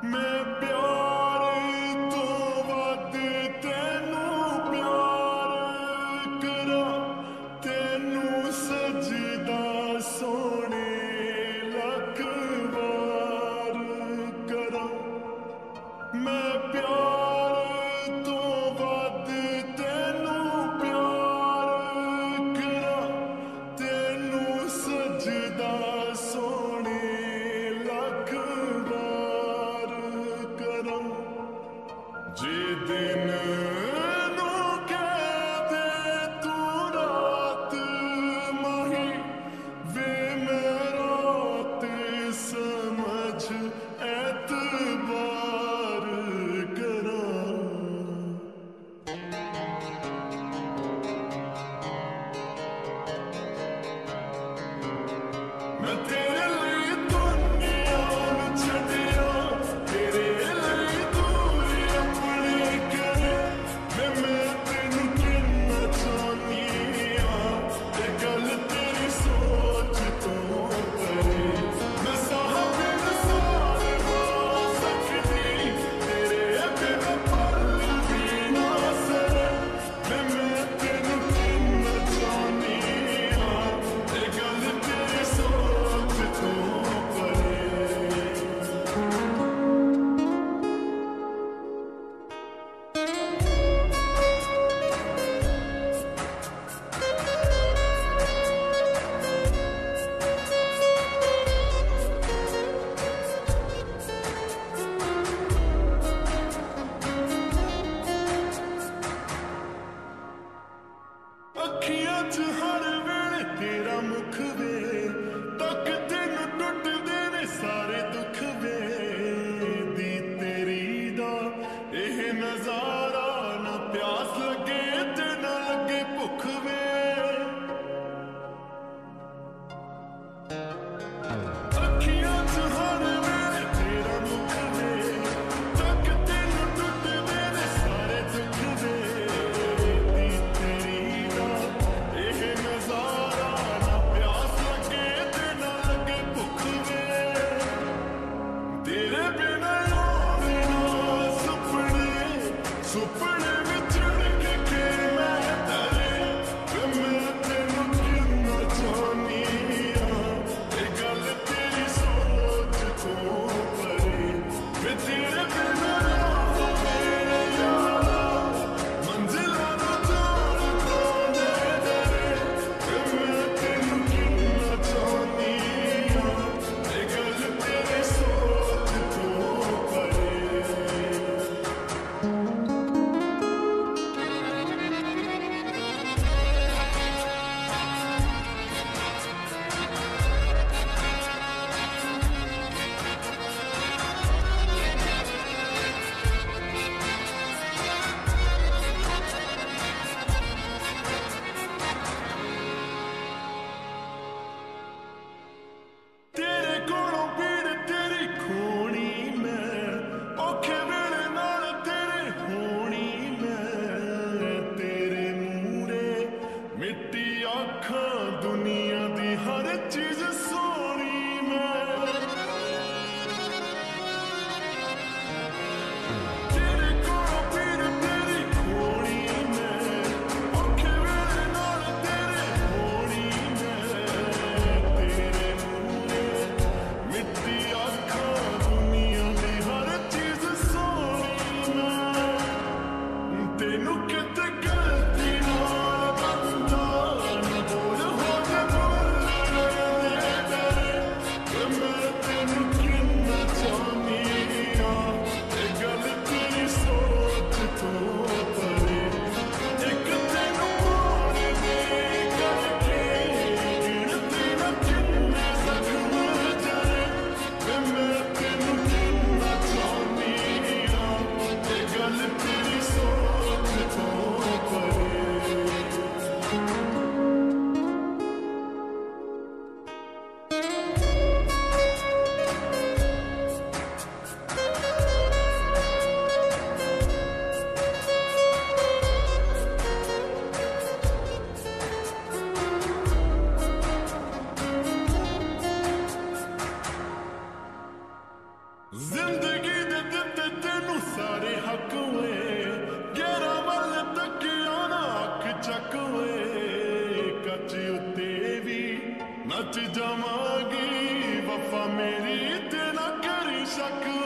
मैं प्यार तो वध तेनू प्यार करा तेनू सजदा सोने लख वार करा मैं प्यार तो वध तेनू प्यार करा तेनू सजदा सोने लख वार करा जे दिन नू कह दे तू रात माही वे मैं रात समझ एतबार करा मैं तेरे लिए दुनिया नू छड्डिया तेरे लिए दूर अपने करे मैं तेनू किन्ना चाहनी हां ते गल तेरी सोच तो परे मैं साहब सारे हो सकदी तेरे बिना पल भी ना सरे मैं तेनू किन्ना चाहनी हां ते गल तेरी सोच बच जावांगी वफा मेरी ते ना करी शक